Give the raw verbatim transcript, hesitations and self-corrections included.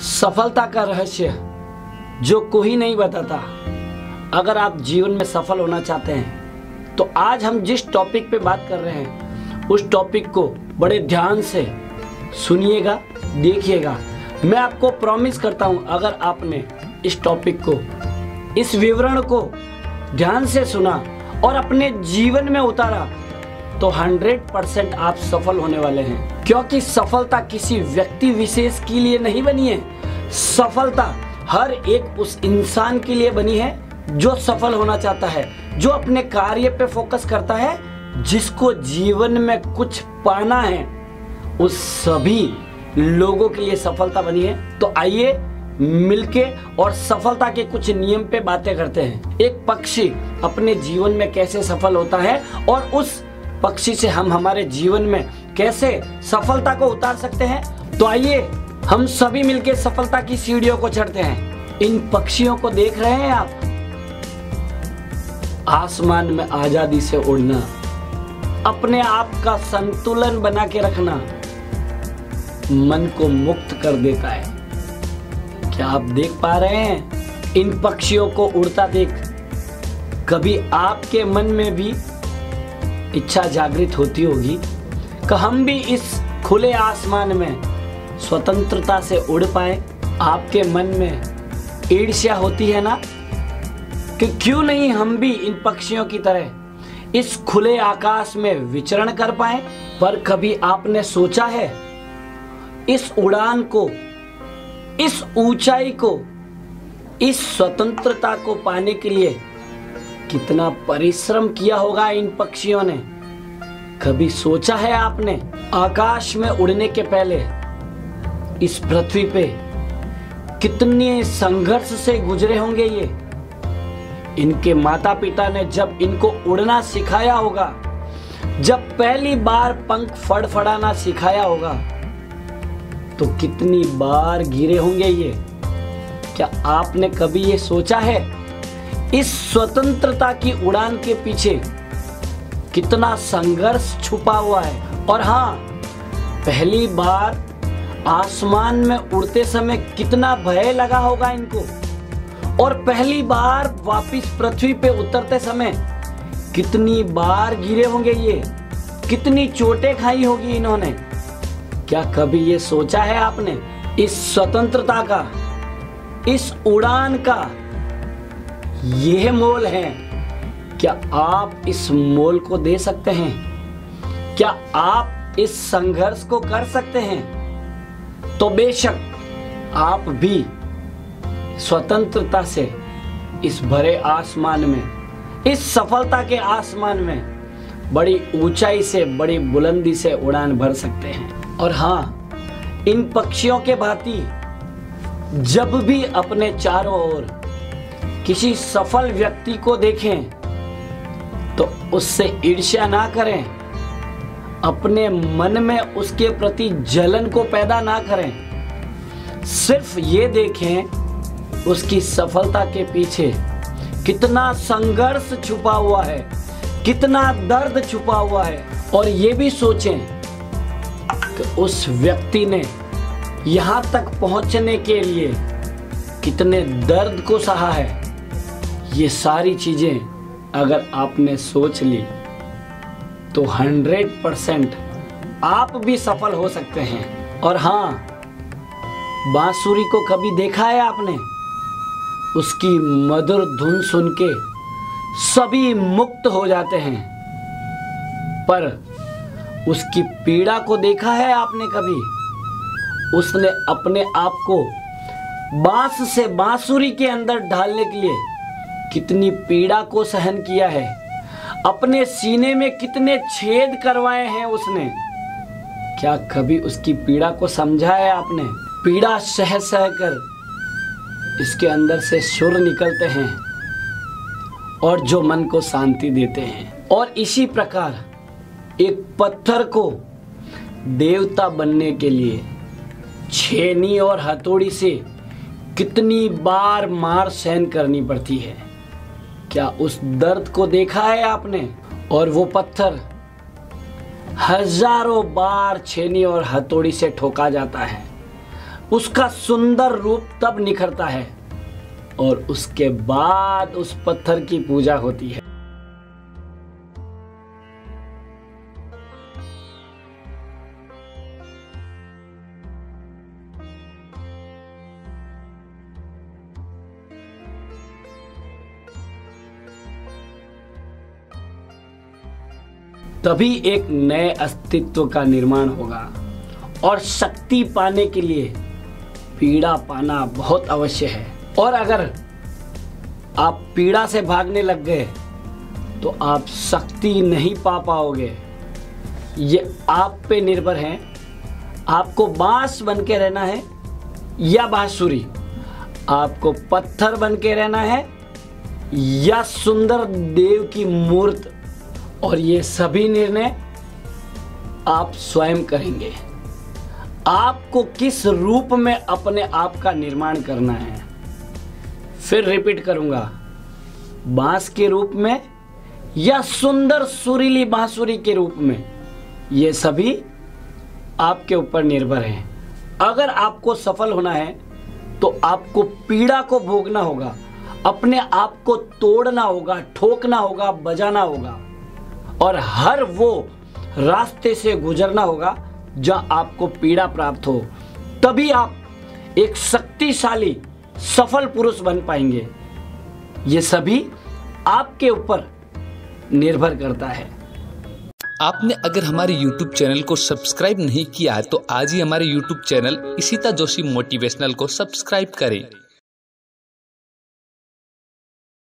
सफलता का रहस्य जो कोई नहीं बताता। अगर आप जीवन में सफल होना चाहते हैं तो आज हम जिस टॉपिक पे बात कर रहे हैं उस टॉपिक को बड़े ध्यान से सुनिएगा, देखिएगा। मैं आपको प्रॉमिस करता हूं, अगर आपने इस टॉपिक को, इस विवरण को ध्यान से सुना और अपने जीवन में उतारा तो हंड्रेड परसेंट आप सफल होने वाले हैं। क्योंकि सफलता किसी व्यक्ति विशेष के लिए नहीं बनी है, सफलता हर एक उस इंसान के लिए बनी है जो सफल होना चाहता है, जो अपने कार्य पे फोकस करता है, जिसको जीवन में कुछ पाना है। उस सभी लोगों के लिए सफलता बनी है। तो आइए मिलके और सफलता के कुछ नियम पे बातें करते हैं। एक पक्षी अपने जीवन में कैसे सफल होता है और उस पक्षी से हम हमारे जीवन में कैसे सफलता को उतार सकते हैं। तो आइए हम सभी मिलके सफलता की सीढ़ियों को चढ़ते हैं। इन पक्षियों को देख रहे हैं आप, आसमान में आजादी से उड़ना, अपने आप का संतुलन बना के रखना मन को मुक्त कर देता है। क्या आप देख पा रहे हैं इन पक्षियों को उड़ता देख? कभी आपके मन में भी इच्छा जागृत होती होगी कि हम भी इस खुले आसमान में स्वतंत्रता से उड़ पाए। आपके मन में ईर्ष्या होती है ना कि क्यों नहीं हम भी इन पक्षियों की तरह इस खुले आकाश में विचरण कर पाए। पर कभी आपने सोचा है इस उड़ान को, इस ऊंचाई को, इस स्वतंत्रता को पाने के लिए कितना परिश्रम किया होगा इन पक्षियों ने? कभी सोचा है आपने? आकाश में उड़ने के पहले इस पृथ्वी पे कितने संघर्ष से गुजरे होंगे ये। इनके माता पिता ने जब इनको उड़ना सिखाया होगा, जब पहली बार पंख फड़फड़ाना सिखाया होगा, तो कितनी बार गिरे होंगे ये। क्या आपने कभी ये सोचा है इस स्वतंत्रता की उड़ान के पीछे कितना संघर्ष छुपा हुआ है? और हाँ, पहली बार आसमान में उड़ते समय कितना भय लगा होगा इनको, और पहली बार वापस पृथ्वी पे उतरते समय कितनी बार गिरे होंगे ये, कितनी चोटें खाई होगी इन्होंने। क्या कभी ये सोचा है आपने इस स्वतंत्रता का, इस उड़ान का यह मोल है? क्या आप इस मोल को दे सकते हैं? क्या आप इस संघर्ष को कर सकते हैं? तो बेशक आप भी स्वतंत्रता से इस भरे आसमान में, इस सफलता के आसमान में बड़ी ऊंचाई से, बड़ी बुलंदी से उड़ान भर सकते हैं। और हाँ, इन पक्षियों के भांति जब भी अपने चारों ओर किसी सफल व्यक्ति को देखें तो उससे ईर्ष्या ना करें, अपने मन में उसके प्रति जलन को पैदा ना करें। सिर्फ ये देखें उसकी सफलता के पीछे कितना संघर्ष छुपा हुआ है, कितना दर्द छुपा हुआ है। और ये भी सोचें कि उस व्यक्ति ने यहाँ तक पहुँचने के लिए कितने दर्द को सहा है। ये सारी चीजें अगर आपने सोच ली तो हंड्रेड परसेंट आप भी सफल हो सकते हैं। और हाँ, बांसुरी को कभी देखा है आपने? उसकी मधुर धुन सुन के सभी मुक्त हो जाते हैं, पर उसकी पीड़ा को देखा है आपने कभी? उसने अपने आप को बांस से बांसुरी के अंदर ढालने के लिए कितनी पीड़ा को सहन किया है, अपने सीने में कितने छेद करवाए हैं उसने। क्या कभी उसकी पीड़ा को समझा है आपने? पीड़ा सह सह कर इसके अंदर से सुर निकलते हैं और जो मन को शांति देते हैं। और इसी प्रकार एक पत्थर को देवता बनने के लिए छेनी और हथौड़ी से कितनी बार मार सहन करनी पड़ती है। क्या उस दर्द को देखा है आपने? और वो पत्थर हजारों बार छेनी और हथौड़ी से ठोका जाता है, उसका सुंदर रूप तब निखरता है और उसके बाद उस पत्थर की पूजा होती है। तभी एक नए अस्तित्व का निर्माण होगा और शक्ति पाने के लिए पीड़ा पाना बहुत अवश्य है। और अगर आप पीड़ा से भागने लग गए तो आप शक्ति नहीं पा पाओगे। ये आप पे निर्भर है, आपको बांस बन के रहना है या बांसुरी, आपको पत्थर बन के रहना है या सुंदर देव की मूर्त। और ये सभी निर्णय आप स्वयं करेंगे। आपको किस रूप में अपने आप का निर्माण करना है, फिर रिपीट करूंगा, बांस के रूप में या सुंदर सुरीली बांसुरी के रूप में, ये सभी आपके ऊपर निर्भर है। अगर आपको सफल होना है तो आपको पीड़ा को भोगना होगा, अपने आप को तोड़ना होगा, ठोकना होगा, बजाना होगा और हर वो रास्ते से गुजरना होगा जहां आपको पीड़ा प्राप्त हो। तभी आप एक शक्तिशाली सफल पुरुष बन पाएंगे। ये सभी आपके ऊपर निर्भर करता है। आपने अगर हमारे YouTube चैनल को सब्सक्राइब नहीं किया है तो आज ही हमारे YouTube channel Ishita Joshi motivational को सब्सक्राइब करें।